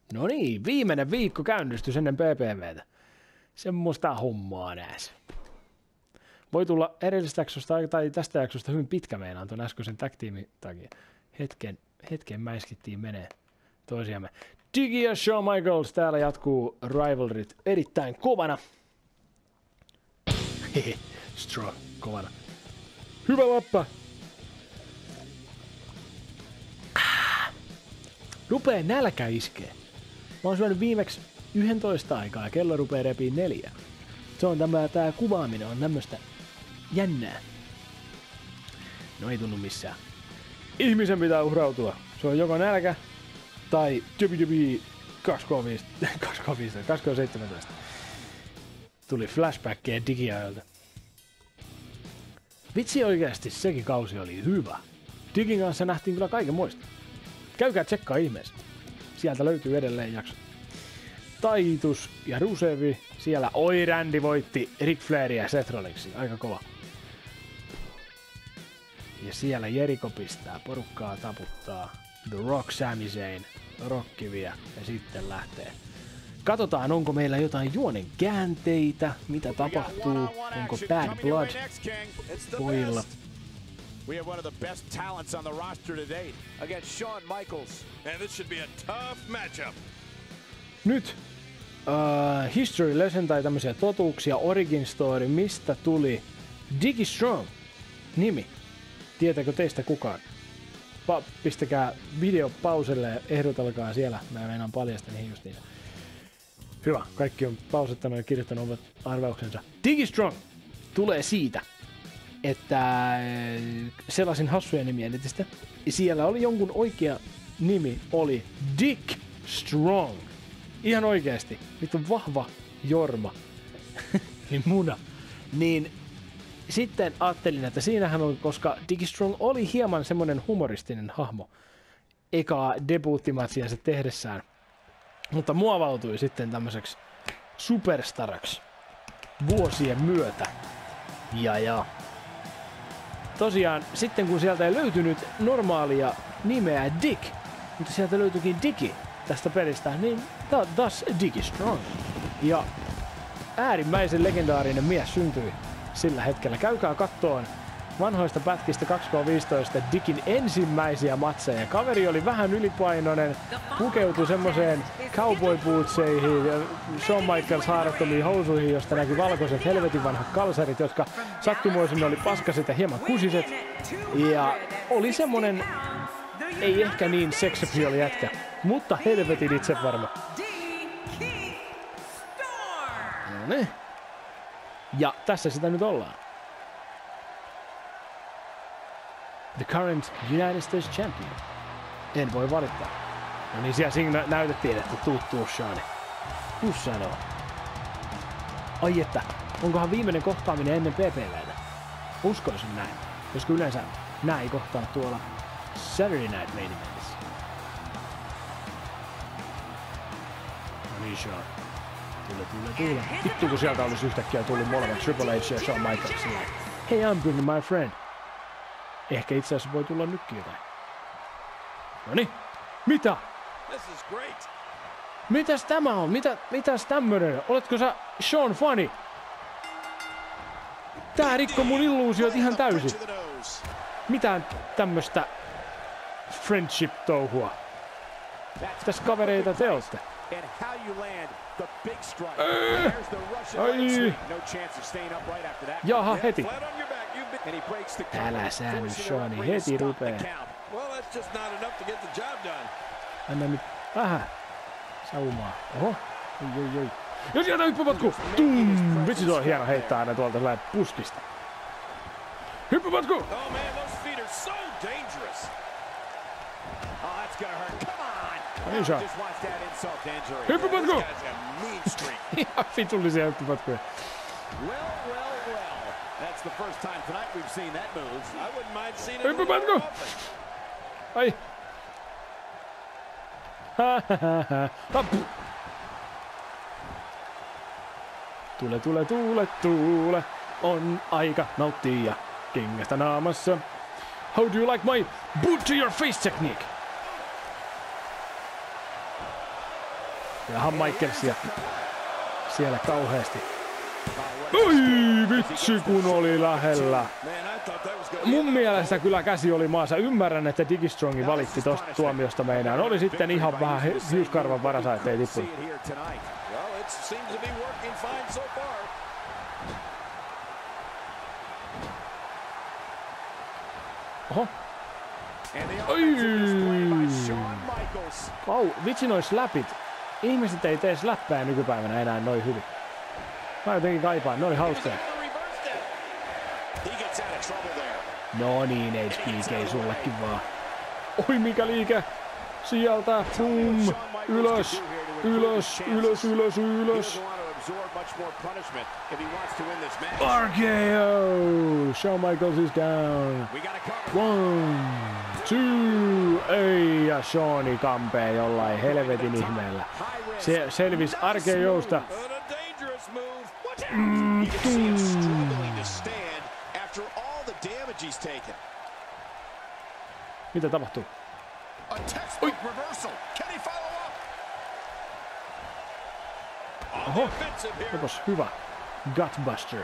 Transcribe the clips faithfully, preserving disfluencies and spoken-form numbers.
No niin, viimeinen viikko käynnistys ennen P P V:tä. Semmoista hommaa nääs. Voi tulla edellisestä jaksosta tai tästä jaksosta hyvin pitkä meinaan tuon äskeisen tag-tiimin takia. Hetken, hetken mäiskittiin menee toisiamme. Diggy ja Shawn Michaels, täällä jatkuu rivalryt erittäin kovana. Hehe, Strong kovana. Hyvä lappa! Ah. Rupee nälkä iskee. Mä oon syönyt viimeksi yksitoista aikaa ja kello rupee repii neljä. Se on tämä, tää kuvaaminen on tämmöstä jännää. No ei tunnu missään. Ihmisen pitää uhrautua. Se on joko nälkä tai W W E kaksi K seitsemäntoista. Tuli flashbackkeen digiajoilta. Vitsi oikeasti sekin kausi oli hyvä. Digin kanssa nähtiin kyllä kaiken muista. Käykää tsekkaa ihmeessä. Sieltä löytyy edelleen jakso. Taitus ja Rusevi. Siellä oi Randy voitti Ric Flairia ja Seth Rollinsia. Aika kova. Ja siellä Jericho pistää porukkaa taputtaa. The Rock, Sami Zayn, Rockiviä ja sitten lähtee. Katsotaan, onko meillä jotain juonen käänteitä, mitä tapahtuu, onko Bad Blood pojilla. We have one of the best talents on the roster today against Shawn Michaels. And this should be a tough matchup. Nyt uh, History Lesson tai tämmöisiä totuuksia, Origin Story, mistä tuli Diggy Strong nimi. Tietääkö teistä kukaan? Pa- pistäkää video pauselle ja ehdotelkaa siellä. Mä meinaan paljastaa niihin justiin. Hyvä, kaikki on pausettanut ja kirjoittanut omat arvauksensa. Diggy Strong tulee siitä, että selasin hassuja nimiä netistä. Siellä oli jonkun oikea nimi, oli Dick Strong. Ihan oikeasti. Nyt on vahva Jorma. Niin muna. Niin sitten ajattelin, että siinähän on, koska Diggy Strong oli hieman semmonen humoristinen hahmo ekaa debuuttimatsiansa tehdessään. Mutta muovautui sitten tämmöiseksi superstaraksi vuosien myötä. Ja ja. Tosiaan, sitten kun sieltä ei löytynyt normaalia nimeä Dick, mutta sieltä löytyikin Diggy tästä pelistä, niin thus Diggy Strong. Ja äärimmäisen legendaarinen mies syntyi sillä hetkellä. Käykää kattoon vanhoista pätkistä kaksi K viisitoista Diggin ensimmäisiä matseja. Kaveri oli vähän ylipainoinen, pukeutui semmoiseen cowboy bootseihin ja Shawn Michaels haarattomiin housuihin, josta näki valkoiset helvetin vanhat kalsarit, jotka sattumoisin oli paskaset ja hieman kusiset. Ja oli semmonen, ei ehkä niin sex appeal jätkä, mutta helvetin itse varma. No niin. Ja tässä sitä nyt ollaan. The current United States champion. En voi valittaa. No niin, siellä siinä näytettiin, että tuu tuu Shawn. Tuu sanoo. Ai että, onkohan viimeinen kohtaaminen ennen P P V:tä? Uskoisin näin, koska yleensä nää ei kohtaa tuolla Saturday Night Main Eventissä. No niin, Shawn. Tule, tule, tule. Vittu kun sieltä olisi yhtäkkiä tullut molemmat Triple H ja Shawn Michaels silleen. Hey, I'm bringing my friend. Ehkä itse asiassa voi tulla nytkin jotain. Noniin. Mitä? Mitäs tämä on? Mitä, mitäs tämmönen? Oletko sä Shawn fani? Tää rikko mun illuusiot ihan täysin. Mitään tämmöstä friendship-touhua. Mitäs kavereita te ootte? Äh, ai. Jaha, heti. Älä sä nyt, Shawni, heti rupee. Anna nyt vähän saumaa. Oho, oi oi oi. Ja sieltä hyppypatku! Tum! Vitsi, se on hieno heittää aina tuolta sellainen puskista. Hyppypatku! Niin se on. Hyppypatku! Ihan vitullisia hyppypatkuja. Hyppypatku! Ai! Tule, tule, tule, tule. On aika nauttia kengästä naamassa. How do you like my boot to your face technique? Jahan Michaelsia siellä kauheasti. Oi vitsi kun oli lähellä. Mun mielestä kyllä käsi oli maassa. Ymmärrän, että Digistrongi valitti tosta tuomiosta meinaan. Oli sitten ihan vähän hiuskarvan varassa, ettei tippunut. Oho. Oi! Au, vitsi noi slapit. Ihmiset ei tee slappää nykypäivänä enää noin hyvin. Mä jotenkin kaipaan, ne oli hauskoja. No niin, H B K sullekin vaan. Oi mikä liike! Sieltä, boom! Ylös, ylös, ylös, ylös, ylös. R K O! Shawn Michaels is down. One, two, ei, ja Shawni kampee jollain helvetin ihmeellä. Se selvisi R K Osta. Mm, mitä tapahtuu? Oi! Oho, opas hyvä. Gutbuster.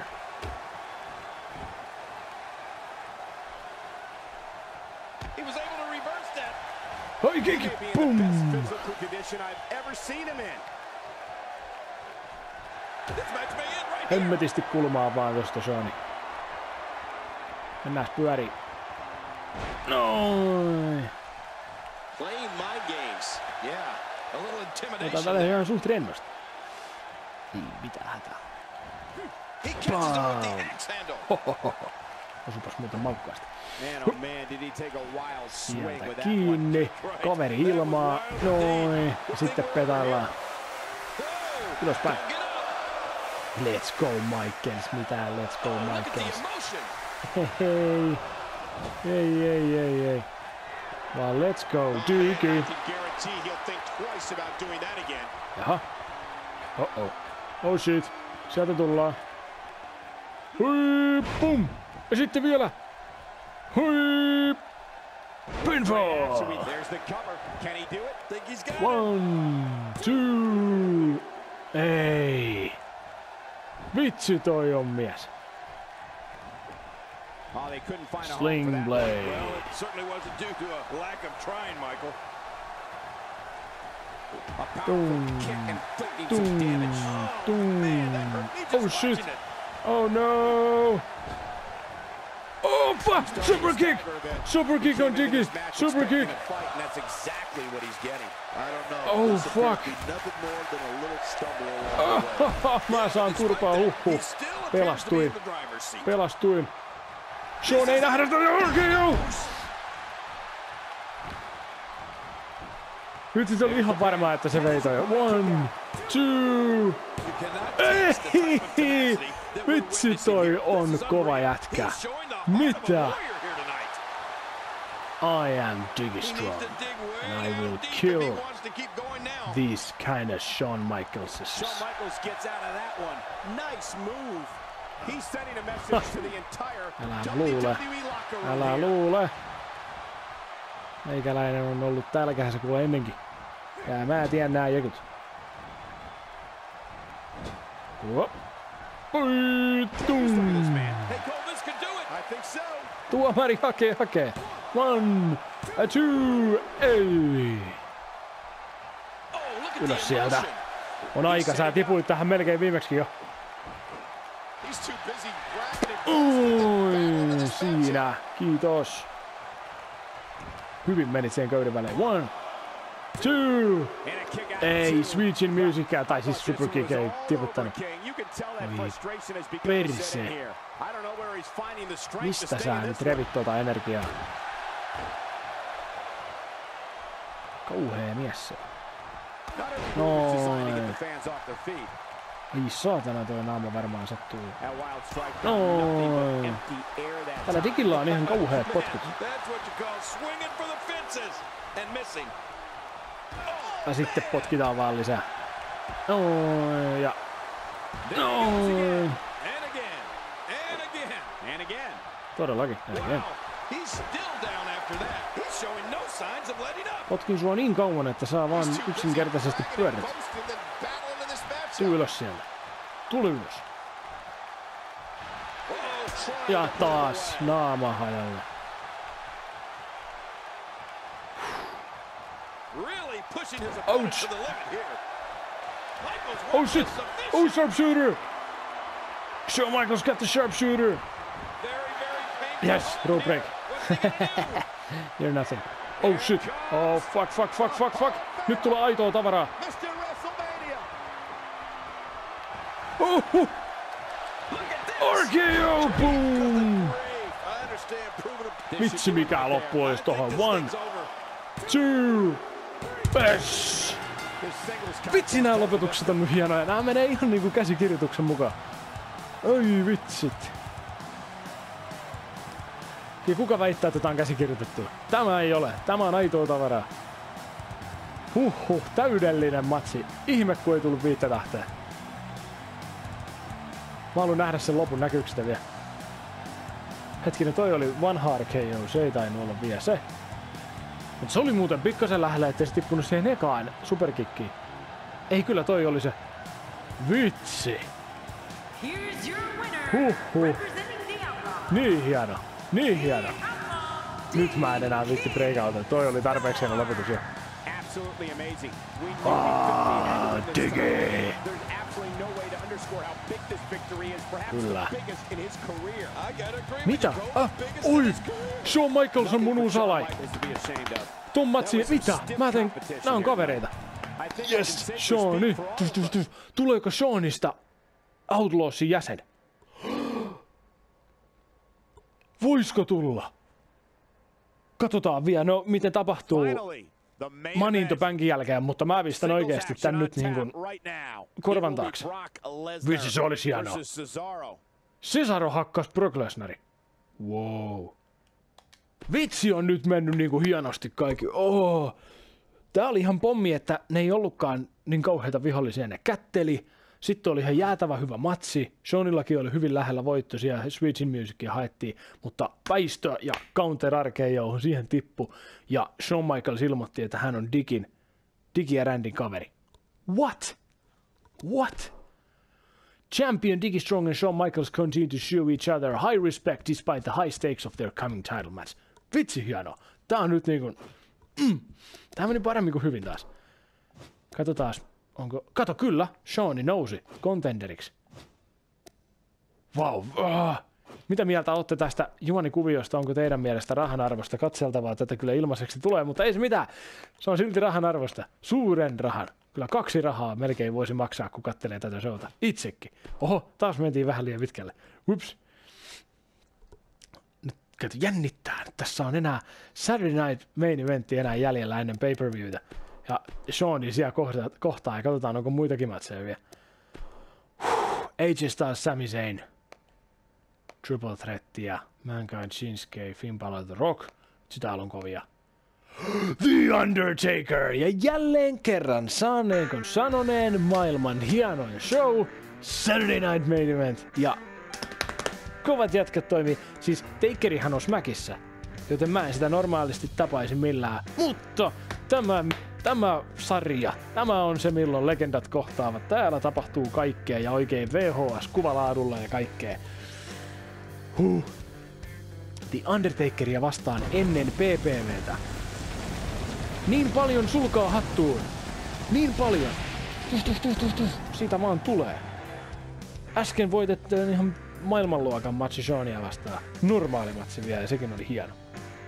Oi kick! Boom! Hemmetisti kulmaa vaan tosta Shawni. Mennään pyörii. Noin. Otetaan tätä ihan suht rennosti. Ei mitään hätää. Hohoho. Osupas muuten maukkaasti. Sieltä kiinni. Kaveri ilmaa. Noin. Ja sitten petaillaan. Ylöspäin. Let's go Michaels. Mitä let's go Michaels. Hei. Ei, ei, ei, ei. Vaan let's go Diggy. Jaha. Oh oh. Oh shit. Sieltä tullaan. Hui, pum. Ja sitten vielä. Hui. Pinfall. One, two. Ei. Vitsi toi on mies. Sling blade. Well, it certainly wasn't due to a lack of trying, Michael. A powerful kick inflicting some damage. Oh, man, that hurt me just Oh shit. watching it. Oh no. Oh fuck! Super kick! Super kick on Diggy! Super kick! That's exactly what he's getting. I don't know. Oh fuck! Oh, mä saan turpaa huhhuh. Pelastuin. Pelastuin. Shawn ei nähdä sitä R K O! Nyt se oli ihan varmaa, että se vei toi. One, two. Ei! Vitsi toi on kova jätkä. Mitä? I am Digistron, and I will kill these kind of Shawn Michaelses. Shawn Michaels gets out of that one. Nice move. He's sending a message to the entire Älä luule. Älä luule. Meikäläinen on ollut täällä kädessä kuule ennenkin. Ja mä tiedän nää jekut. Huop. Oi, tum. Tuomari hakee, hakee. One, a two, ei. Ylös sieltä. On aika, sä tipuit tähän melkein viimeksi jo. Oi, siinä. Kiitos. Hyvin menit sen köyden välein. One, two. Ei, Switchin musiikkia, tai siis Superkick ei tiputtanut. Oi, perse. Mistä sä nyt revit tuota energiaa? Kauhea mies se. Noin. Ai saatana, toi naama varmaan sattuu. Noin. Tällä Digillä on ihan kauheat potkut. Ja sitten potkitaan vaan lisää. Noin. Ja noin. Todellakin. Again. Potkin sua niin kauan, että saa vaan yksinkertaisesti pyörät. Tuu ylös sieltä. Tuli ylös. Ja taas naama hajalle. Ouch! Oh shit! Oh, sharpshooter! Shawn Michaels got the sharpshooter! Yes, rope break. You're nothing. Oh shit! Oh fuck, fuck, fuck, fuck, fuck! Nyt tulee aitoa tavaraa. Oh, oh. R K O, boom! Vitsi mikä loppu olisi tohon. One, two, pesh! Vitsi nää lopetukset on nyt hienoja. Nää menee ihan niinku käsikirjoituksen mukaan. Oi vitsit. Ja kuka väittää, että tää on käsikirjoitettu? Tämä ei ole. Tämä on aitoa tavaraa. Huhhuh, täydellinen matsi. Ihme kun ei tullut viittä tähteä. Mä haluan nähdä sen lopun, näkyykö sitä vielä? Hetkinen, toi oli One Hard K O, se ei tainnut olla vielä se. Mut se oli muuten pikkasen lähellä, ettei se tippunut siihen ekaan superkikkiin. Ei, kyllä toi oli se. Vitsi! Huhhuh. Niin hieno, niin hieno. Nyt mä en enää vitti breakouta, toi oli tarpeeksi hieno lopetus jo. Ah, Diggy! Kyllä. Mitä? Ah, oi! Shawn Michaels on mun uusi alai. Ton matsi, mitä? Mä teen, nää on kavereita. Yes, Shawni. Tuleeko Shawnista Outlawsin jäsen? Voisko tulla? Katsotaan vielä, no miten tapahtuu Money in the Bankin jälkeen, mutta mä pistän oikeesti tän nyt niin kuin korvan taakse. Vitsi, se olisi hienoa. Cesaro hakkas Brock Lesnari. Wow. Vitsi on nyt mennyt niin kuin hienosti kaikki. Oh. Tää oli ihan pommi, että ne ei ollutkaan niin kauheita vihollisia, ne kätteli. Sitten oli ihan jäätävä hyvä matsi. Shawnillakin oli hyvin lähellä voitto, siellä Switchin Musicia haettiin, mutta väistö ja counter R K O siihen tippu. Ja Shawn Michaels ilmoitti, että hän on Digin, Diggy ja Randyn kaveri. What? What? Champion Diggy Strong and Shawn Michaels continue to show each other high respect despite the high stakes of their coming title match. Vitsi hieno. Tää on nyt niinku... Mm. Tää meni paremmin kuin hyvin taas. Katsotaan. Onko... Kato, kyllä, Shawni nousi contenderiksi. Vau, wow. uh. Mitä mieltä olette tästä juonikuviosta? Onko teidän mielestä rahan arvosta katseltavaa? Tätä kyllä ilmaiseksi tulee, mutta ei se mitään. Se on silti rahan arvosta. Suuren rahan. Kyllä kaksi rahaa melkein voisi maksaa, kun katselee tätä showta. Itsekin. Oho, taas mentiin vähän liian pitkälle. Ups. Nyt kato, jännittää. Tässä on enää Saturday Night Main Eventti enää jäljellä ennen pay-per-viewtä. Ja Shawni siellä kohtaa, kohtaa ja katsotaan, onko muitakin matseja vielä. A J Styles, Sami Zayn. Triple Threattia, Mankind, Shinsuke, Finn Balor, The Rock. Sitä on kovia. The Undertaker! Ja jälleen kerran saaneenko sanoneen maailman hienoin show. Saturday Night Main Event. Ja kovat jätkät toimii. Siis Takerihan on Smackissa. Joten mä en sitä normaalisti tapaisi millään. Mutta tämä... Tämä sarja, tämä on se milloin legendat kohtaavat. Täällä tapahtuu kaikkea ja oikein V H S-kuvalaadulla ja kaikkea. Huh. The Undertakeria vastaan ennen P P V:tä. Niin paljon sulkaa hattuun. Niin paljon. Tuh, tuh, tuh, tuh, tuh. Siitä vaan tulee. Äsken voitettiin ihan maailmanluokan matsi Shawnia vastaan. Normaali matsi vielä ja sekin oli hieno.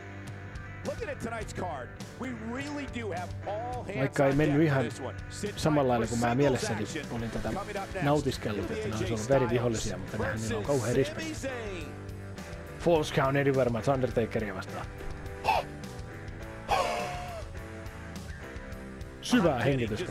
Vaikka ei mennyt ihan samalla lailla kuin mä mielessäni olin tätä nautiskellut, että ne olisi ollut verivihollisia, mutta nähän niillä on kauhean respekti. Falls Count Anywhere match Undertakeria vastaan. Syvää hengitystä.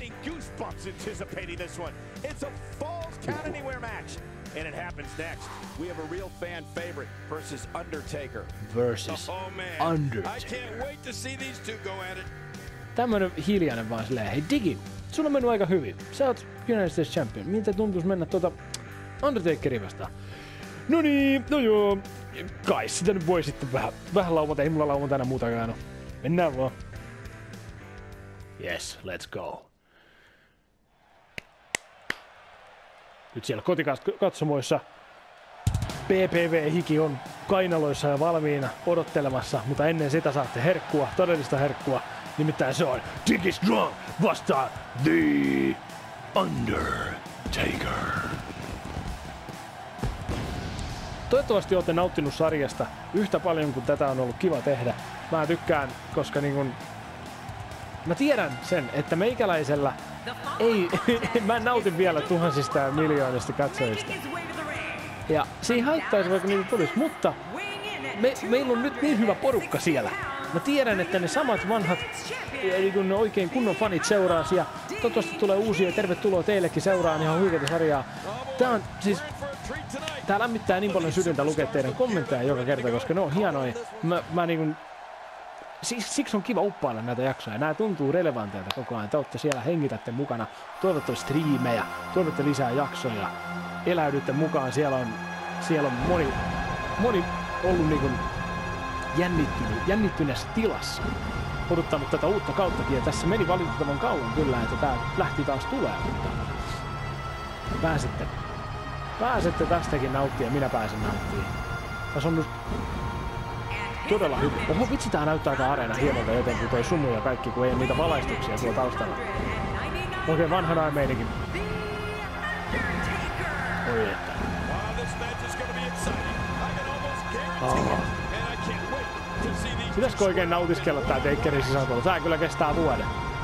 And it happens next. We have a real fan favorite versus Undertaker. Versus oh, man. Undertaker. I can't wait to see these two go at it. Tämmönen hiljainen vaan silleen, hei Diggy, sulla on mennyt aika hyvin. Sä oot United States Champion. Miltä tuntuis mennä tuota Undertakeria vastaan? No niin, no joo. Kai sitä nyt voi sitten vähän, vähän laumata. Ei mulla lauantaina muutakaan ole. Mennään vaan. Yes, let's go. Nyt siellä kotikatsomoissa P P V-hiki on kainaloissa ja valmiina odottelemassa, mutta ennen sitä saatte herkkua, todellista herkkua. Nimittäin se on Diggy Strong vastaan The Undertaker. Toivottavasti olette nauttinut sarjasta yhtä paljon kuin tätä on ollut kiva tehdä. Mä tykkään, koska niin kun mä tiedän sen, että meikäläisellä ei, mä nautin vielä tuhansista ja miljoonista katsojista. Ja se ei haittaisi, vaikka niitä tulisi, mutta me, meillä on nyt niin hyvä porukka siellä. Mä tiedän, että ne samat vanhat, eli kun ne oikein kunnon fanit seuraas ja toivottavasti tulee uusia. Tervetuloa teillekin seuraan ihan huikeita sarjaa. Tää on siis, tää lämmittää niin paljon sydäntä lukea teidän kommentteja joka kerta, koska ne on hienoja. Mä, mä niin kuin, siksi on kiva uppailla näitä jaksoja. Nämä tuntuu relevanteilta koko ajan. Te olette siellä, hengitätte mukana, toivotte striimejä, toivotte lisää jaksoja, eläydytte mukaan. Siellä on, siellä on moni, moni ollut niin kuin jännittynyt, jännittyneessä tilassa. Odottanut tätä uutta kauttakin ja tässä meni valitettavan kauan kyllä, että tää lähti taas tulemaan, mutta pääsette, pääsette tästäkin nauttia, minä pääsen nauttimaan. Tässä on nyt todella hyvin. Oho, vitsi, tää näyttää tää areena hienolta jotenkin toi sumu ja kaikki, kun ei ole niitä valaistuksia tuolla taustalla. Oikein vanhana meininkin. Oi että. Oh. Pitäisikö oikein nautiskella tää Takerin sisältöllä? Tää kyllä kestää vuoden.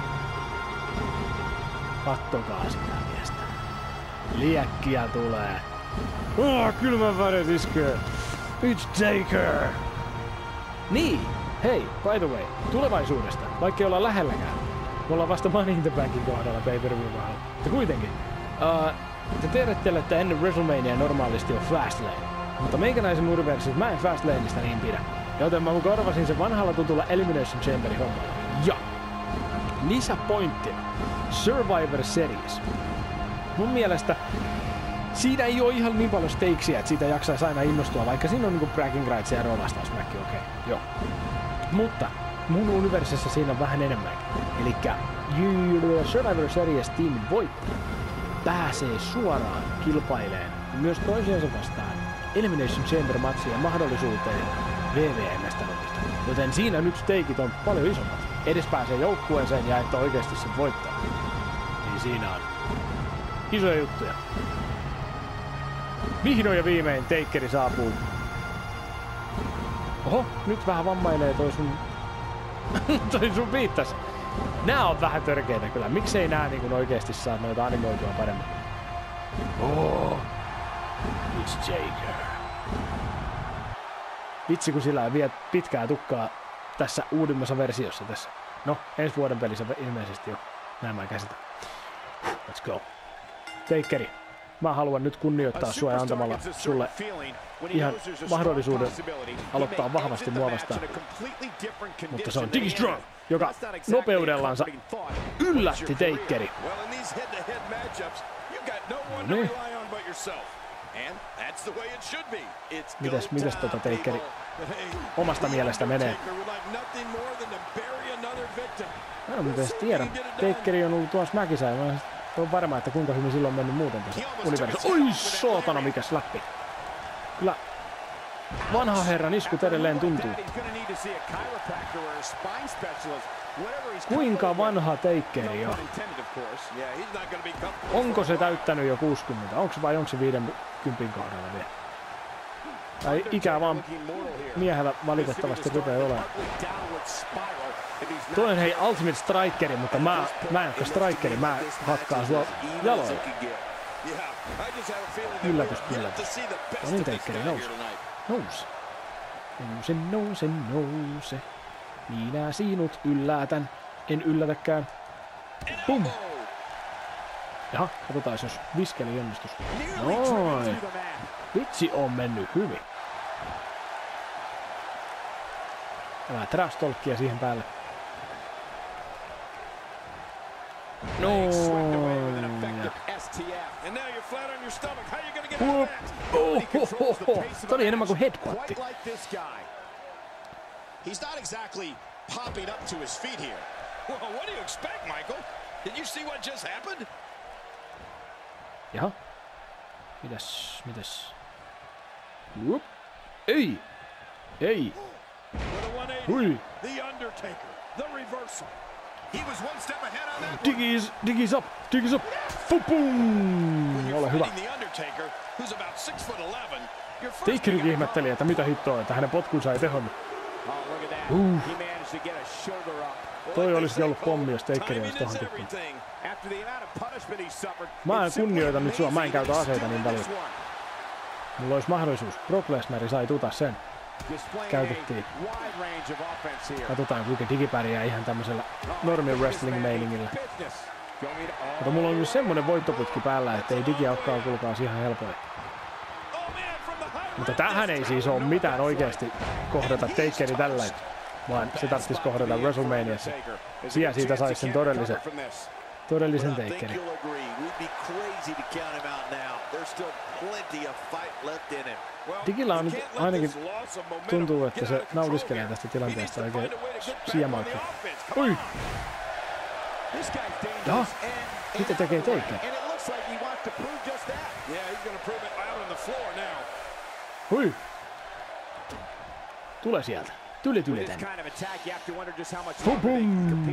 Kattokaa sitä miestä. Liekkiä tulee. Oh, kylmän väret iskee. It's Taker. Niin, hei, by the way, tulevaisuudesta, vaikka ei olla lähelläkään. Me ollaan vasta Money in the Bankin kohdalla pay-per-view kohdalla. Mutta kuitenkin. Uh, te tiedätte, että ennen WrestleMania normaalisti on Fastlane. Mutta meikäläisen universissa mä en Fastlaneista niin pidä. Joten mä korvasin sen vanhalla tutulla Elimination Chamberin hommalla. Ja lisäpointtina Survivor Series. Mun mielestä siinä ei ole ihan niin paljon stakesia, että siitä jaksaisi aina innostua, vaikka siinä on niinku bragging rights ja rovastausmäkki, okei, okay. Joo. Mutta mun universissa siinä on vähän enemmän. Elikkä Survivor Series teamin voittaja pääsee suoraan kilpaileen myös toisiansa vastaan Elimination Chamber-matsia mahdollisuuteen V V M-mestaruudesta. Joten siinä nyt steikit on paljon isommat. Edes pääsee joukkueeseen ja että oikeasti sen voittaa. Niin siinä on isoja juttuja. Vihdoin ja viimein Takeri saapuu. Oho, nyt vähän vammailee toi sun... toi sun viittas. Nää on vähän törkeitä kyllä. Miksei nää niin oikeesti saa noita animoitua paremmin? Oh, it's Taker. Vitsi kun sillä ei vie pitkää tukkaa tässä uudimmassa versiossa tässä. No, ensi vuoden pelissä ilmeisesti jo. Näin mä käsitän. Let's go. Takeri, mä haluan nyt kunnioittaa sua ja antamalla sulle ihan mahdollisuuden aloittaa vahvasti mua vastaan. Mutta se on Diggy Strong, joka nopeudellansa yllätti Takeri. No niin. Mitäs, mitäs tota Takeri omasta mielestä menee? Mä en mitäs tiedä. Takeri on ollut tuossa mäkissä ja mä on varma, että kuinka hyvin silloin on mennyt muuten tässä universumissa. Oi saatana, mikä slappi. Kyllä vanha herran iskut edelleen tuntuu. Kuinka vanha Takeri on? Onko se täyttänyt jo kuusikymmentä? Onko se vai onko se viidenkymmenen kohdalla vielä? Tai ikää vaan miehellä valitettavasti rupeaa olemaan. Toi on hei Ultimate Strikeri, mutta mä, mä en ole strikeri, mä hakkaan sua jaloilla. Yllätys, yllätys. No niin Takeri, nouse. Nouse. Nouse, nouse, nouse. Minä sinut yllätän. En yllätäkään. Pum! Jaha, katsotaan jos viskeli onnistus. Noin. Vitsi on mennyt hyvin. Vähän trash-tolkkia siihen päälle. Noin. And now you're flat on your stomach. How are you gonna get Oh, out of that? oh, oh, oh. Se oli enemmän kuin headbutti. Quite like this guy. He's not exactly popping up to his feet here. Well, what do you expect, Michael? Did you see what just happened? Jaha. Mitäs, mitäs? Whoop. Ei! Ei! Hui! The Undertaker, the reversal. He was one step ahead on that. Diggies, diggies up, diggies up. Fupum! Ole hyvä. The Undertaker, who's about six foot eleven. Takerikin ihmetteli, että mitä hittoa, että hänen potkunsa ei tehonnut. Uh. Toi olisi ollut pommi, jos Takeri olisi tohon tippunut. Mä en kunnioita nyt sua, mä en käytä aseita niin paljon. Mulla olisi mahdollisuus. Brock Lesnar sai tuta sen. Käytettiin. Katsotaan kuinka Digi pärjää ihan tämmöisellä normi wrestling meiningillä. Mutta mulla on myös semmonen voittoputki päällä, ettei Digi olekaan kulkaas ihan helpoin. Mutta tähän ei siis ole mitään oikeasti kohdata Takeri tällä, vaan se tarvitsisi kohdata WrestleManiassa. Siellä siitä saisi sen todellisen, todellisen Takerin. Digillä on nyt ainakin tuntuu, että se nautiskelee tästä tilanteesta oikein siemaankin. Ui! Jaha, mitä tekee Taker? Hui! Tule sieltä. Tule tule tänne. Bum!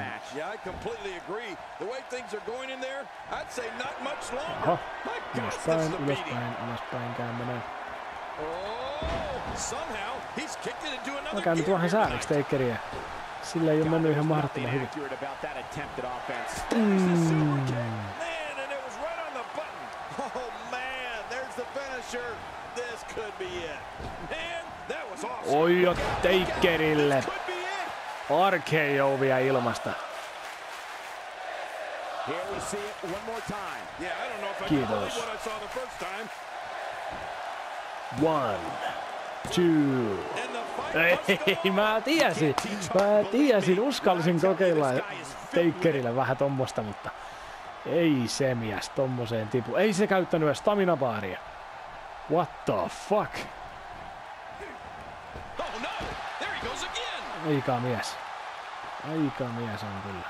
Aha. Ylöspäin, ylöspäin, ylöspäin käyminen. Mä käyn nyt vähän sääliksi Takeriä. Sillä ei ole mennyt ihan mahdottoman hyvin. Mm. Oi jo Takerille. R K O vielä ilmasta. Kiitos. One, two. Ei, mä tiesin. Mä tiesin, uskallisin kokeilla Takerille vähän tommosta, mutta ei se mies tommoseen tipu. Ei se käyttänyt edes stamina-baaria. What the fuck? Aika mies. Aika mies on kyllä.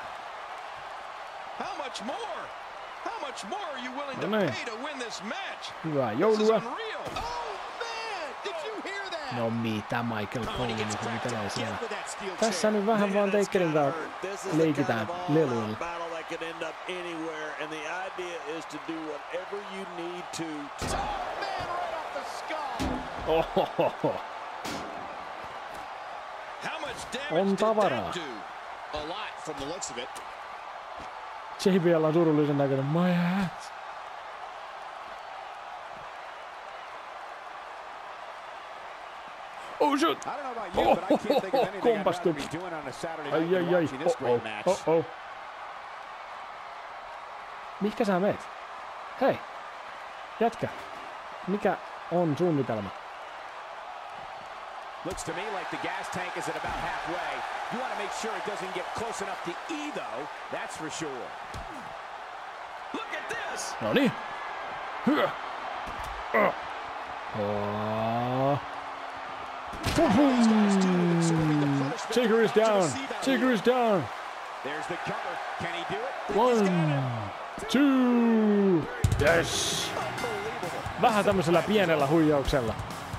No niin. Hyvää joulua. No mitä Michael Cole mitä siellä. Tässä nyt vähän vaan Takerin kanssa leikitään leluilla. Ohohoho. On tavaraa. J B L on surullisen näköinen. My ass. Oh shit! Oh, oh, oh, oh, kompastu. Ai ai ai. Oh oh. Oh oh. Mihkä sä meet? Hei. Jätkä. Mikä on suunnitelma? Looks to me like the gas tank is at about halfway. You want to make sure it doesn't get close enough to E though. That's for sure. Look at this. No niin. Hyvä. Oh. Oh. Taker is down. Taker is down. There's the cover. Can he do it? One, two. Yes. Vähän tämmöisellä pienellä huijauksella.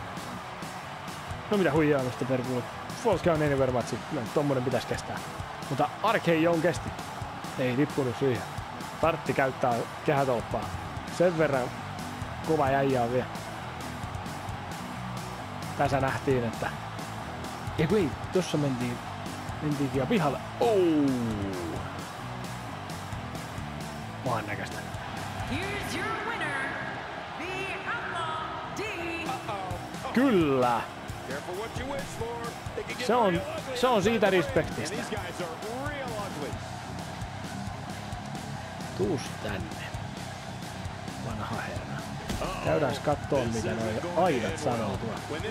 No mitä huijaamista perkulle. Falls Count Anywhere matsi. Kyllä tommonen pitäisi kestää. Mutta R K O kesti. Ei tippunut siihen. Tartti käyttää kehätolppaa. Sen verran kova jäijä on vielä. Tässä nähtiin, että... Eiku ei, tossa mentiin... Mentiinkin jo pihalle. Oh! Maan näköistä. Kyllä! Se on, se on siitä respektistä. Tuus tänne. Vanha herra. Käydään kattoo mitä noi aidat sanoo tuolla.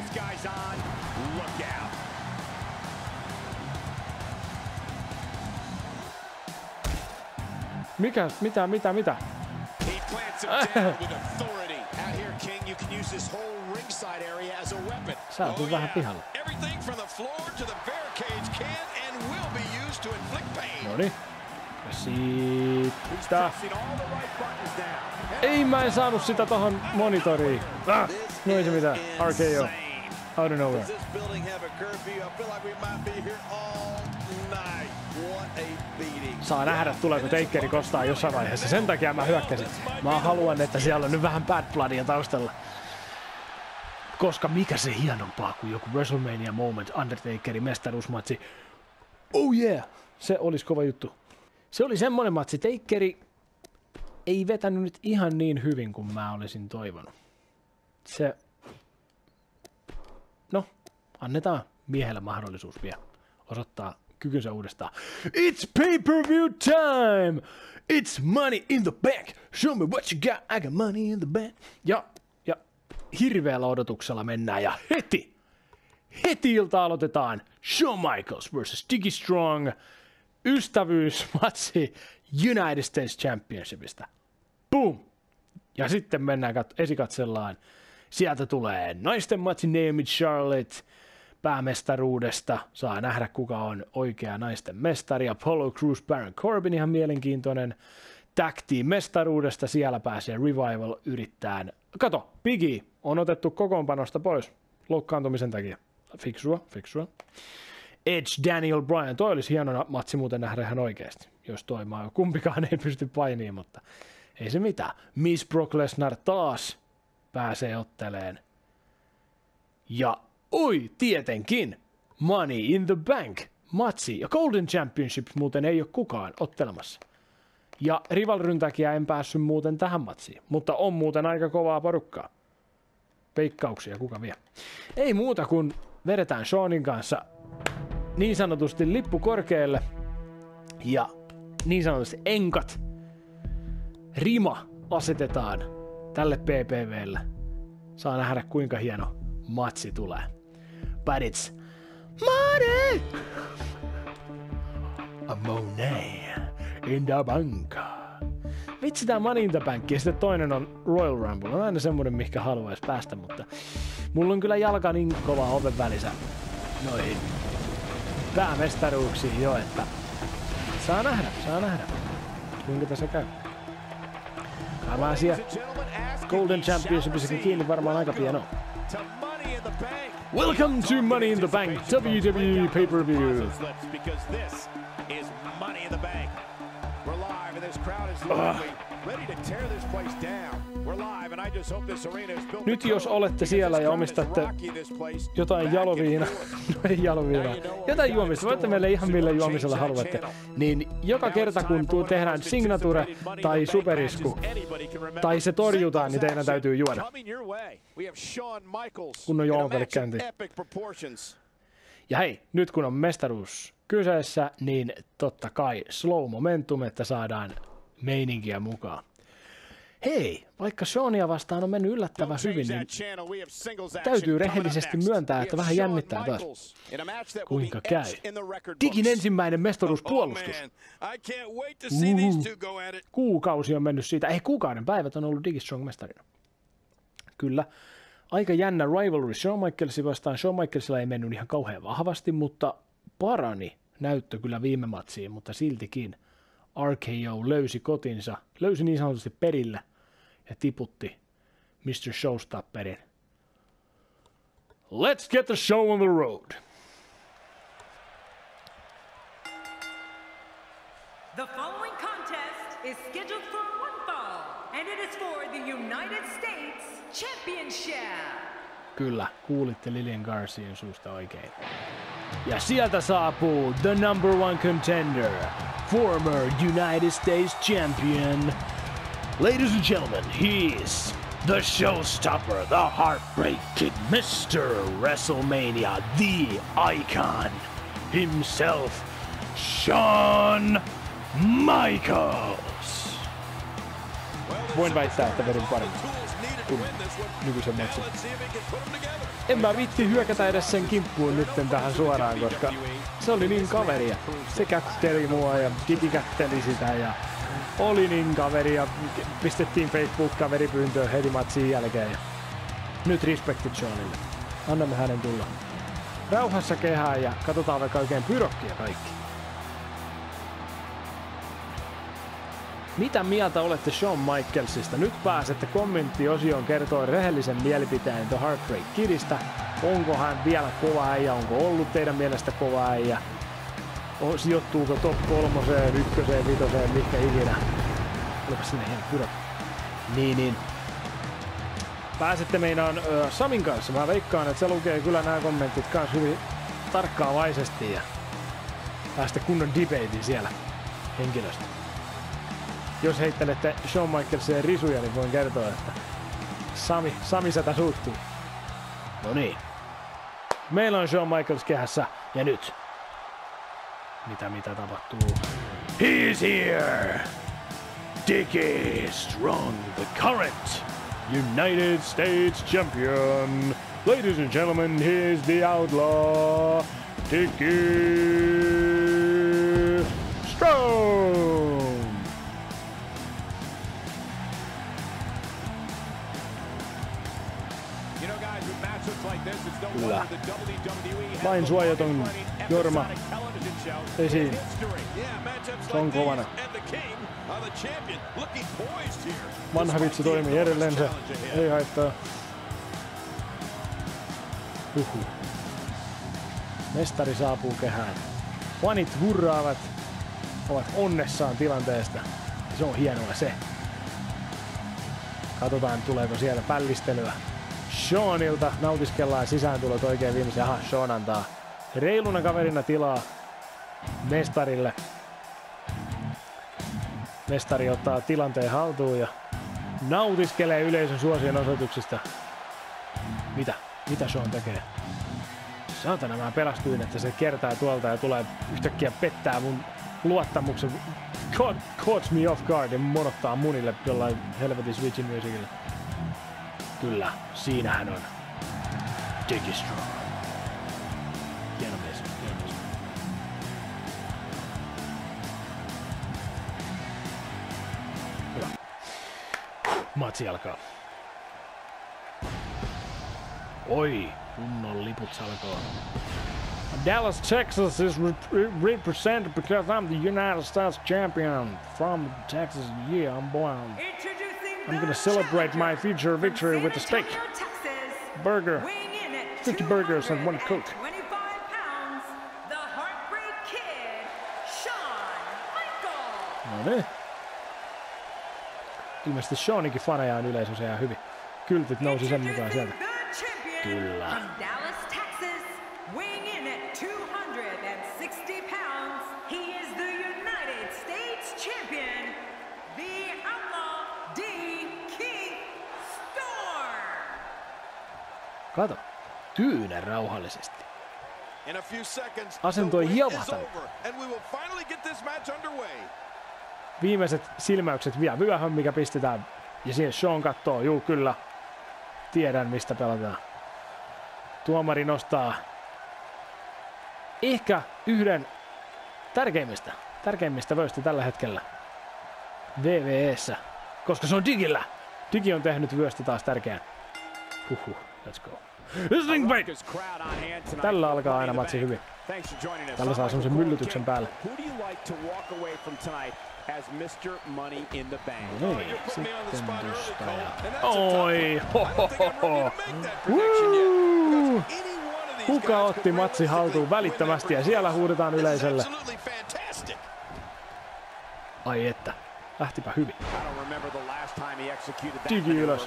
Mikä? Mitä? Mitä? Mitä? Sä oot vähän pihalla. Noniin. Ja siitä... Ei, mä en saanut sitä tohon monitoriin. Ah, no ei se mitään. R K O. Out of nowhere. Saa nähdä, tuleeko Takeri kostaa jossain vaiheessa. Sen takia mä hyökkäsin. Mä haluan, että siellä on nyt vähän bad bloodia taustalla. Koska mikä se hienompaa kuin joku WrestleMania Moment, Undertakerin mestaruusmatsi. Oh yeah! Se olisi kova juttu. Se oli semmonen matsi. Takeri ei vetänyt nyt ihan niin hyvin kuin mä olisin toivonut. Se... No, annetaan miehelle mahdollisuus vielä osoittaa kykynsä uudestaan. It's pay-per-view time! It's money in the bank! Show me what you got, I got money in the bank! Ja, ja hirveällä odotuksella mennään ja heti, heti ilta aloitetaan Shawn Michaels versus Diggy Strong ystävyysmatsi United States Championshipista. Boom! Ja sitten mennään kat- esikatsellaan. Sieltä tulee naisten matsi Naomi Charlotte päämestaruudesta. Saa nähdä, kuka on oikea naisten mestari. Apollo Crews Baron Corbin, ihan mielenkiintoinen. Tag Team mestaruudesta. Siellä pääsee Revival yrittämään. Kato, Biggie on otettu kokoonpanosta pois loukkaantumisen takia. Fiksua, fiksua. Edge, Daniel Bryan. Toi olisi hieno matsi muuten nähdä ihan oikeasti. Jos toi maa kumpikaan ei pysty painiin, mutta ei se mitään. Miss Brock Lesnar taas pääsee otteleen. Ja oi, tietenkin, Money in the Bank matsi. Ja Golden Championship muuten ei ole kukaan ottelemassa. Ja Rivalryn takia en päässyt muuten tähän matsiin. Mutta on muuten aika kovaa porukkaa. Veikkauksia, kuka vie. Ei muuta kuin vedetään Seanin kanssa niin sanotusti lippu korkealle. Ja niin sanotusti enkat. Rima asetetaan tälle P P V:lle. Saa nähdä, kuinka hieno matsi tulee. But it's money! A money in the bank. Vitsi, tää Money in the Bank ja sitten toinen on Royal Rumble. On aina semmonen, mihinkä haluais päästä, mutta mulla on kyllä jalka niin kova oven välissä noihin päämestaruuksiin jo, että saa nähdä, saa nähdä, kuinka tässä käy. Mä siellä Golden Championshipissa kiinni varmaan aika pian on. Welcome to Money in the Bank W W E Pay-Per-View. Nyt jos olette siellä ja omistatte jotain jaloviina, no ei jaloviinaa, jotain juomista, voitte meille ihan millä juomisella haluatte, niin joka kerta kun tuu tehdään signature tai superisku, tai se torjutaan, niin teidän täytyy juoda. Kun on juomapeli käyntiin. Ja hei, nyt kun on mestaruus kyseessä, niin totta kai slow momentum, että saadaan meininkiä mukaan. Hei, vaikka Seania vastaan on mennyt yllättävän hyvin, niin täytyy rehellisesti myöntää, että vähän jännittää taas. Kuinka käy? Digin ensimmäinen mestaruuspuolustus. Uhuhu. Kuukausi on mennyt siitä. Ei, kuukauden päivät on ollut Diggy Strong mestarina. Kyllä. Aika jännä rivalry Shawn Michaelsia vastaan. Shawn Michaelsilla ei mennyt ihan kauhean vahvasti, mutta parani näyttö kyllä viime matsiin, mutta siltikin R K O löysi kotinsa, löysi niin sanotusti perille ja tiputti mister Showstopperin. Let's get the show on the road. The following contest is scheduled for one fall, and it is for the United States Championship. Kyllä, kuulitte Lillian Garcian suusta oikein. Ja sieltä saapuu the number one contender, former United States champion. Ladies and gentlemen, he is the showstopper, the heartbreak kid, mister WrestleMania, the icon himself, Shawn Michaels. Voin väittää, että vedin paremmin kuin nykyisen matsin. En mä viitti hyökätä edes sen kimppuun nytten tähän suoraan, koska se oli niin kaveria. Se kätteli mua ja Diggy kätteli sitä ja Olinin kaveri ja pistettiin Facebook-kaveripyyntöön heti matsin jälkeen. Ja nyt respektit Seanille. Annamme hänen tulla rauhassa kehään ja katsotaan vaikka oikein pyrokkia kaikki. Mitä mieltä olette Shawn Michaelsista? Nyt pääsette kommenttiosioon kertoa rehellisen mielipiteen The Heartbreak Kidistä. Onko hän vielä kova äijä? Onko ollut teidän mielestä kova äijä? Sijoittuuko top kolmoseen, ykköseen, vitoseen, mikä ikinä? Olipa sinne hieno pyrok. Niin, niin. Pääsette meinaan ö, Samin kanssa. Mä veikkaan, että se lukee kyllä nämä kommentit kanssa hyvin tarkkaavaisesti. Ja päästä kunnon debatein siellä henkilöstä. Jos heittelette Shawn Michaelseen risuja, niin voin kertoa, että Sami, Sami sätä suuttuu. No niin. Meillä on Shawn Michaels kehässä, ja nyt. Mitä mitä tapahtuu? He's here! Dickie Strong, the current United States champion. Ladies and gentlemen, here's the outlaw, Dickie Strong! Kyllä. Vain suojaton Jorma esiin. Se on kovana. Vanha vitsi toimii edelleen se. Ei haittaa. Huhhuh. Mestari saapuu kehään. Fanit hurraavat. Ovat onnessaan tilanteesta. Se on hienoa se. Katsotaan tuleeko siellä pällistelyä. Shawnilta nautiskellaan sisääntulot oikein viimeisen. Aha, Shawn antaa reiluna kaverina tilaa mestarille. Mestari ottaa tilanteen haltuun ja nautiskelee yleisön suosion osoituksista. Mitä? Mitä Shawn tekee? Saatana, mä pelästyin, että se kertaa tuolta ja tulee yhtäkkiä pettää mun luottamuksen. Caught, caught me off guard ja monottaa munille jollain helvetin Switchin musicilla. Kyllä, siinähän on Dickie Strong. Hieno mies, hieno mies. Hyvä. Matsi alkaa. Oi, kunnon liput salkoo. Dallas, Texas is re- represented because I'm the United States champion from Texas. Yeah, I'm born. I'm gonna celebrate my future victory with a steak, burger, fifty burgers and one Coke. No niin. Ilmeisesti Shawnikin faneja on yleisössä ihan hyvin. Kyltit nousi sen mukaan sieltä. Kyllä. Kato, Kyynä rauhallisesti. Asento ei hiavahtanut. Viimeiset silmäykset vielä vyöhön, mikä pistetään. Ja siihen Shawn kattoo, juu kyllä. Tiedän mistä pelataan. Tuomari nostaa ehkä yhden tärkeimmistä, tärkeimmistä vöistä tällä hetkellä V V E:ssä, koska se on Digillä. Digi on tehnyt vyöstä taas tärkeän. Huhhuh, let's go. Tällä alkaa aina matsi hyvin. Tällä saa semmosen myllytyksen päälle. No niin, sitten tusta ja... Oi, hohoho. Woo! Kuka otti matsi haltuun välittömästi ja siellä huudetaan yleisölle. Ai että, lähtipä hyvin. Digi ylös.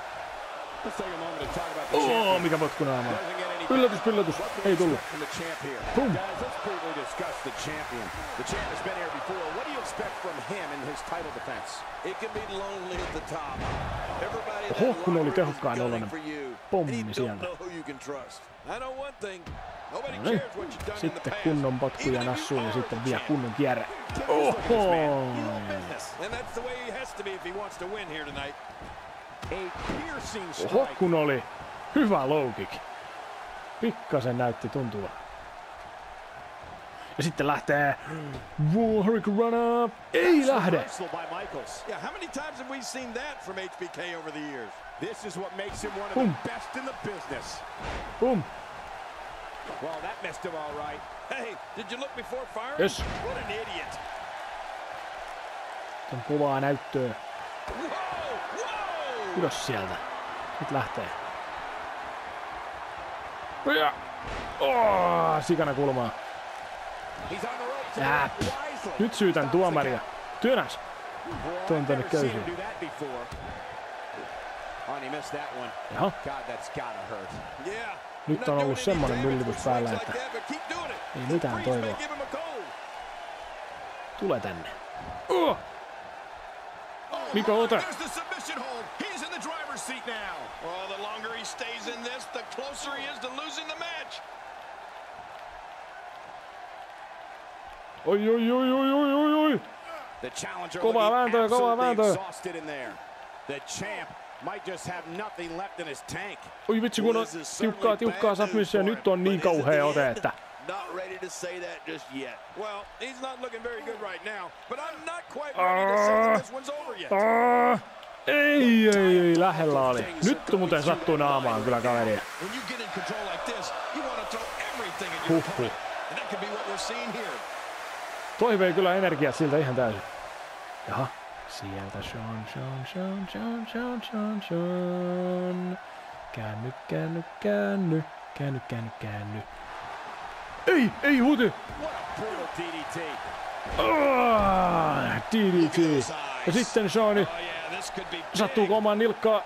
Oh, mikä potkunaama. Yllätys, yllätys. Ei tullut. Boom. Oho, kun oli tehokkaan oloinen pommi sieltä. No niin. Sitten kunnon potkuja nassuun ja sitten vielä kunnon kierre. Oho. Oho, kun oli hyvä low kick. Pikkasen näytti tuntua. Ja sitten lähtee. Whoa, Hurricane Run Up. Ei lähde. Yeah, how many times have we seen that from H B K over the years? This is what makes him one of Boom. the best in the business. Boom. Well, that missed him all right. Hey, did you look before firing? Yes. What an idiot. On kovaa näyttöä. Whoa, whoa. Ylös sieltä. Nyt lähtee. Ja. Oh, sikana kulmaa. He's on the rope to Jää. the wisely. Nyt syytän tuomaria. Työnäs. Tuon tänne köysiin. Jaha. Yeah. Nyt on ollut semmonen myllytys päällä, että ei mitään toivoa. Tule tänne. Uh! Mikä ote? There's the submission hold. He's in the driver's seat now. Well, the longer he stays in this, the closer he is to losing the match. Oi, oi, oi, oi, oi, oi, oi. The challenger Kovaa vääntöä, kovaa vääntöä. exhausted in there. The champ might just have nothing left in his tank. Oi vitsi, kun on tiukkaa, tiukkaa submission ja nyt on niin kauhea ote, että... Not ready to say that just yet. Well, he's not looking very good right now, but I'm not quite ready to say that this one's over yet. Ah, ei, ei, ei, lähellä oli. Nyt muuten sattuu naamaan kyllä kaveria. When you get in control like this, you want to throw everything at your opponent. And that could be what we're seeing here. Toi vei kyllä energiat siltä ihan täysin. Jaha. Sieltä Sean, Sean, Sean, Sean, Sean, Sean, Sean. Käänny, käänny, käänny. Käänny, käänny, käänny. Ei, ei huuti! What a brutal D D T. Ah, D D T. Ja sitten Seani. Sattuuko omaan nilkkaan?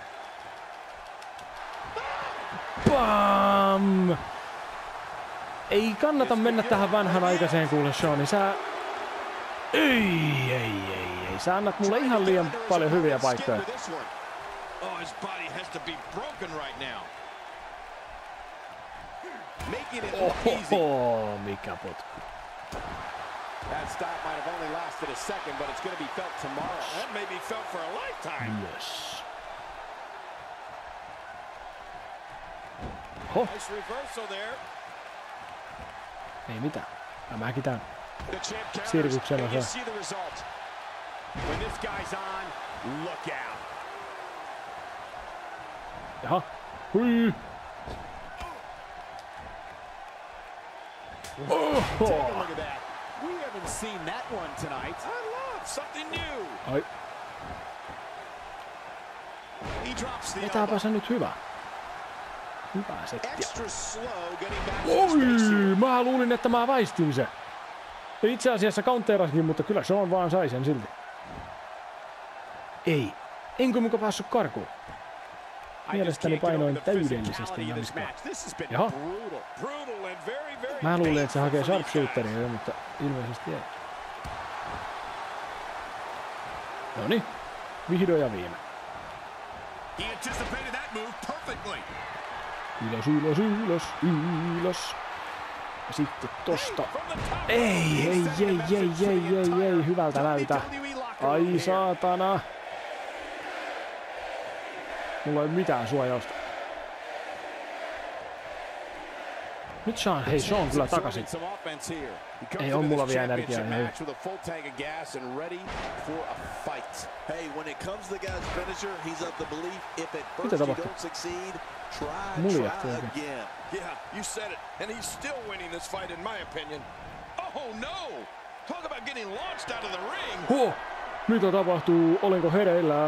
Bam! Ei kannata mennä tähän vanhanaikaiseen kuule Seani. Sä... Ei, ei, ei, ei. Sä annat mulle ihan liian paljon hyviä paikkoja. Oh, his body has to be broken right now. Making it look easy. Oho, mikä potku. That stop might have only lasted a second, but it's going to be felt tomorrow. That may be felt for a lifetime. Yes. Ho. Nice reversal there. Ei mitään. Mä mäkitän. The champ counters, Sirkuksena and you se. see the result. When this guy's on, look out. Jaha. Hui. Take a look at that. We haven't seen that one tonight. I love something new. Ai. He drops the Vetääpä se nyt hyvä. Hyvä settiä. extra slow getting back to the space Oi, here. mä luulin, että mä väistin se. Ja itse asiassa counteraskin, mutta kyllä Sean vaan sai sen silti. Ei. Enkö muka päässyt karkuun? Mielestäni painoin täydellisesti Jamiskaa. Jaha. Mä luulin, että se hakee sharpshooteria, mutta ilmeisesti ei. Noniin. Vihdoin ja viime. He anticipated that move perfectly. Ylös, ylös, ylös, ylös. Ja sitten tosta. Ei, ei, ei, ei, ei, ei, ei, hyvältä näytä. Ai saatana. Mulla ei ole mitään suojausta. Nyt Sean, hei Sean kyllä takaisin. Ei on mulla vielä energiaa. Ei. Mitä tapahtuu? Mulia oikein. Yeah, you said it. And he's still winning this fight in my opinion. Oh no! Talk about getting launched out of the ring. Huh. Mitä tapahtuu? Olenko hereillä?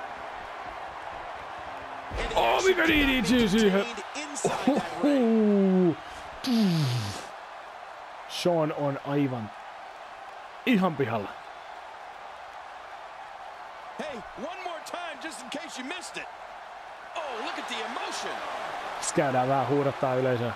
Oh, mikä D D T siihen? Ohoho. Sean on aivan ihan pihalla. Hey, one more time just in case you missed it. Oh, look at the emotion. Sitten käydään vähän huudattaa yleisöä.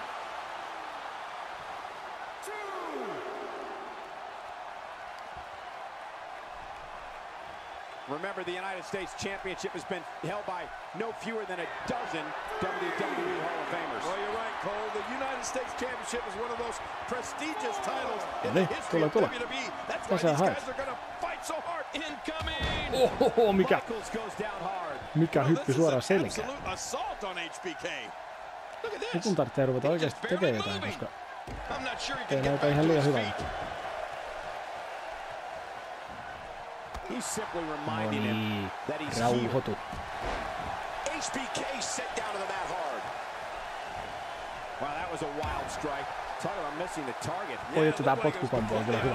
Remember, the United States Championship has been held by no fewer than a dozen W W E Hall of Famers. Well, you're right, Cole. The United States Championship is one of those prestigious titles in No the niin, history tule, of tule. W W E. That's why Tässä these haet. guys are going to fight so hard. Incoming! Ohoho, mikä, Michaels goes down hard. mikä Well, hyppi this is suoraan an selkään. absolute assault on H B K. Look at Nyt this. mun tarvitsee ruveta He's oikeasti just barely tekemään jotain, moving. koska I'm not sure he Ei can get näytä back ihan to liian his hyvältä. feet. He's simply No reminding him niin, that he's here. rauhoitu. H B K set down to the mat hard. Wow, that was a wild strike. Talk about missing the target. Oi, että tää potkukompo on kyllä hyvä.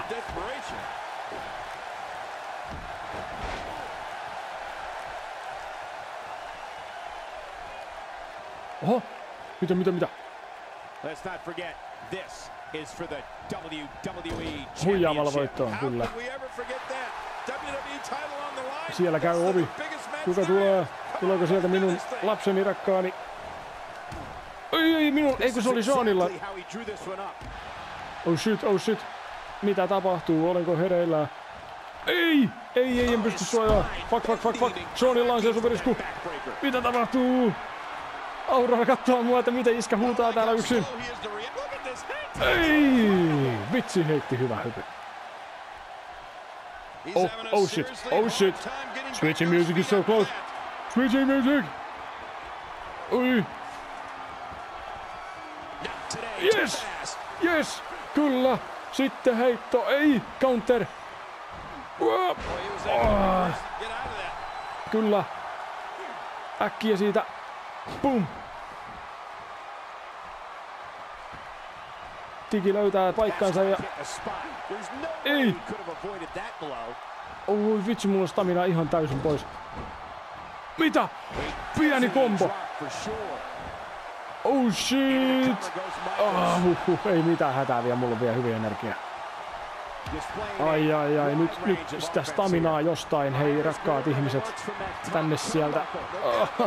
Oho, mitä, mitä, mitä? Let's not forget, this is for the W W E Huijaamalla Championship. voittoon, kyllä. How could we ever forget that? W W E title on the line. Siellä käy This is ovi. the biggest match Kuka there tulee? is. Tuleeko sieltä minun lapseni rakkaani? Ei, ei, minun, ei kun se oli Seanilla. Exactly how he drew this one up. Oh shit, oh shit. Mitä tapahtuu? Olenko hereillä? Ei! Ei, ei, en pysty suojaa. Fuck, fuck, fuck, fuck. Seanilla on se superisku. Mitä tapahtuu? Aurora kattoo mua, että mitä iskä huutaa täällä yksin. Slow he is to react. Look at this hit. Ei! Vitsi heitti hyvä hypy. He's Oh, having a oh shit, seriously oh hard shit. time getting Switching back music to is his so feet close. after that. Switching music! Oi! Not today. Yes! Too fast. Yes! Kyllä! Sitten heitto, ei! Counter! Uop. Boy, he was able to Ah. reverse and get out of that. Kyllä! Äkkiä siitä! Boom! Tiki löytää paikkansa ja... Hit a spot. There's no Ei. way he could have avoided that blow. Oi vitsi, mulla on stamina ihan täysin pois. Mitä? Pieni kombo! Drop for sure. Oh shit! Cover goes Michaels. Ah, huh, huh, ei mitään hätää vielä, mulla on vielä hyvin energiaa. Displaying Ai a ai ai, wide nyt, range nyt of sitä offense staminaa here. jostain, hei rakkaat ihmiset, tänne sieltä. Boy,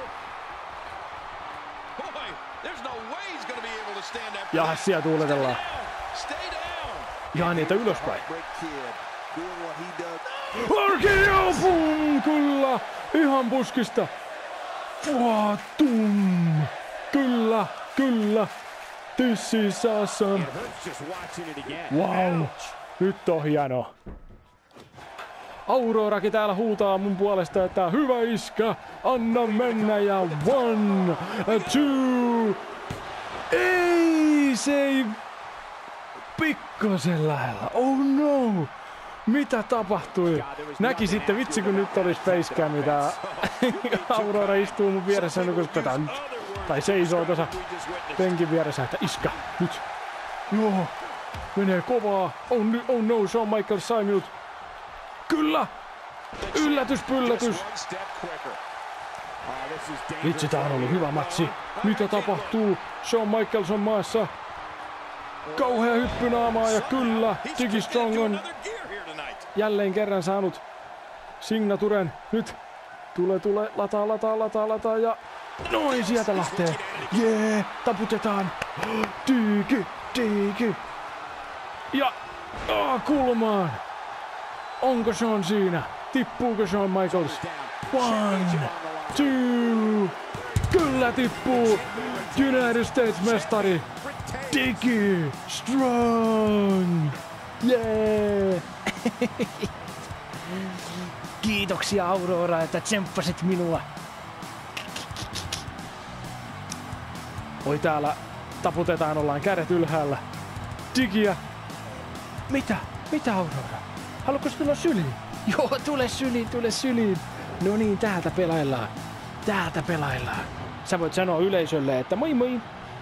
there's no way he's going to be able to stand after Ja that. siellä tuuletellaan. Stay down. Ihan niitä ylöspäin. Break kid doing what he does. Arkeo, pum, kyllä, ihan puskista. Fua, tum, kyllä, kyllä. This is awesome. It hurts just watching it again. Wow, Ouch. nyt on hieno. Aurorakin täällä huutaa mun puolesta, että hyvä iskä, anna mennä ja one, two. Ei, se ei pikkasen lähellä. Oh no, mitä tapahtui? Näki sitten, vitsi kun nyt olisi facecam, mitä Aurora istuu mun vieressä, niin kun tätä nyt, tai seisoo tuossa penkin vieressä, että iskä, nyt. Joo, menee kovaa. Oh, oh no, Shawn Michaels sai minut. Kyllä! Yllätys, pyllätys! One step quicker. Oh, this is dangerous. Vitsi, tää on ollut hyvä matsi. Mitä tapahtuu? Shawn Michaels on maassa. Kauhea hyppy naamaa ja kyllä, He's Diggy kicked Strong into on another gear here tonight. jälleen kerran saanut signaturen. Nyt tulee, tulee, lataa, lataa, lataa, lataa ja noin sieltä lähtee. Jee, taputetaan. Diggy, Diggy. Ja oh, kulmaan. Onko Shawn siinä? Tippuuko Shawn Michaels? One, two. Kyllä tippuu. United States mestari. Diggy Strong. Jee. Kiitoksia Aurora, että tsemppasit minua. Oi täällä taputetaan, ollaan kädet ylhäällä. Diggyä. Mitä? Mitä Aurora? Haluatko tulla syliin? Joo, tule syliin, tule syliin. No niin, täältä pelaillaan. Täältä pelaillaan. Sä voit sanoa yleisölle, että moi moi.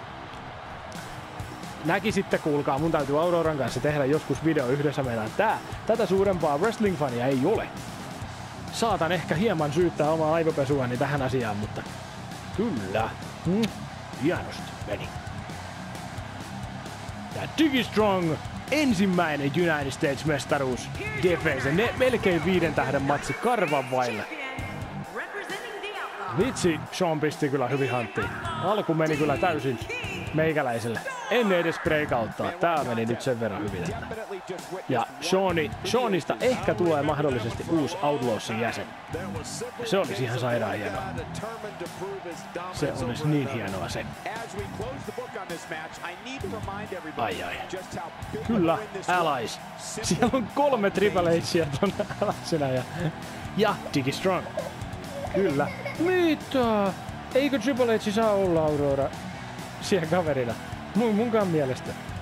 Näkisitte, kuulkaa, mun täytyy Auroran kanssa tehdä joskus video yhdessä. Meillä tää. Tätä suurempaa wrestling-fania ei ole. Saatan ehkä hieman syyttää omaa aivopesuani tähän asiaan, mutta kyllä. Hmm. Hienosti meni. Ja Diggy Strong, ensimmäinen United States mestaruus. Defense, ne melkein viiden tähden matsi karvan vaille. Representing the Outlaws. Vitsi, Sean pisti kyllä hyvin hanttiin. Alku meni kyllä täysin meikäläiselle. En edes breakauttaa. Tää meni nyt sen verran hyvin. Että. Ja Seani, Seanista ehkä tulee mahdollisesti uusi Outlawsin jäsen. Se olisi ihan sairaan hienoa. Se olisi niin hienoa se. Ai ai. Kyllä, Allies. Siellä on kolme Triple H:iä ton Alliesina ja, ja Diggy Strong. Kyllä. Mitä? Eikö Triple H saa olla Aurora siellä kaverina? Mun, munkaan mielestä.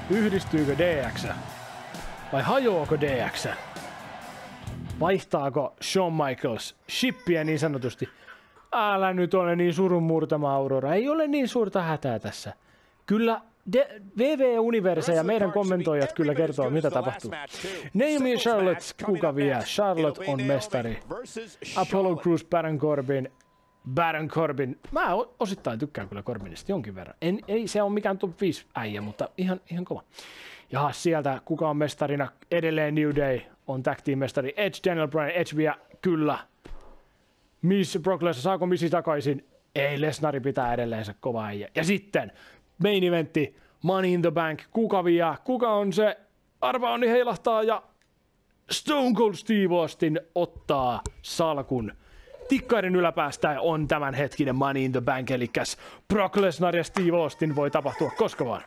Yhdistyykö D X? Vai hajoako D X? Vaihtaako Shawn Michaels shippiä niin sanotusti? Älä nyt ole niin surun murtama Aurora. Ei ole niin suurta hätää tässä. Kyllä De- V V Universe ja meidän kommentoijat kyllä kertoo, mitä tapahtuu. Naomi ja Charlotte, kuka vie? Charlotte on mestari. Apollo Crews, Baron Corbin. Baron Corbin. Mä osittain tykkään kyllä Corbinista jonkin verran. En, ei se ole mikään top viisi äijä, mutta ihan, ihan kova. Jaha, sieltä kuka on mestarina? Edelleen New Day on tag team mestari. Edge, Daniel Bryan, Edge vie, kyllä. Miss Brock Lesnar, saako Missi takaisin? Ei, Lesnari pitää edelleensa kova äijä. Ja sitten main eventti, Money in the Bank, kuka vie? Kuka on se? Arvaonni heilahtaa ja Stone Cold Steve Austin ottaa salkun. Tikkaiden yläpäästä on tämän hetkinen Money in the Bank, eli Brock Lesnar ja Steve Austin voi tapahtua koska vaan.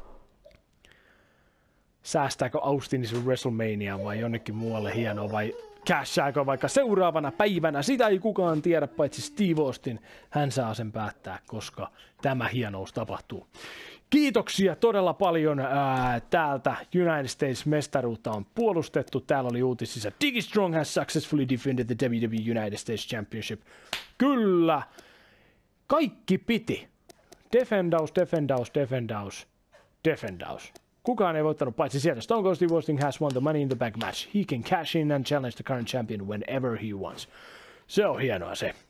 Säästääkö Austin WrestleMania vai jonnekin muualle hienoa vai cashääkö vaikka seuraavana päivänä? Sitä ei kukaan tiedä paitsi Steve Austin. Hän saa sen päättää, koska tämä hienous tapahtuu. Kiitoksia todella paljon. Ää, täältä United States mestaruutta on puolustettu. Täällä oli uutisissa. Diggy Strong has successfully defended the W W E United States Championship. Kyllä. Kaikki piti. Defendaus, defendaus, defendaus, defendaus. Kukaan ei voittanut paitsi sieltä. Stone Cold Steve Austin has won the Money in the Bank match. He can cash in and challenge the current champion whenever he wants. Se on hienoa se.